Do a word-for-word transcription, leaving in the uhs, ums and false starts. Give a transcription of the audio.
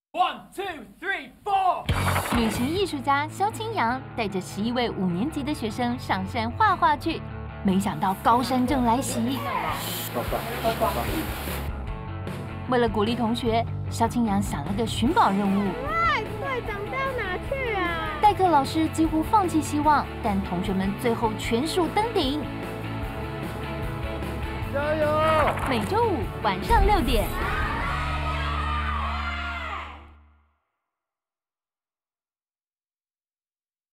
One, two, three, four。 旅行艺术家萧清扬带着十一位五年级的学生上山画画去，没想到高山症来袭。为了鼓励同学，萧清扬想了个寻宝任务。 快快长到哪去啊？ 代课老师几乎放弃希望，但同学们最后全数登顶。 加油！ 每周五晚上六点。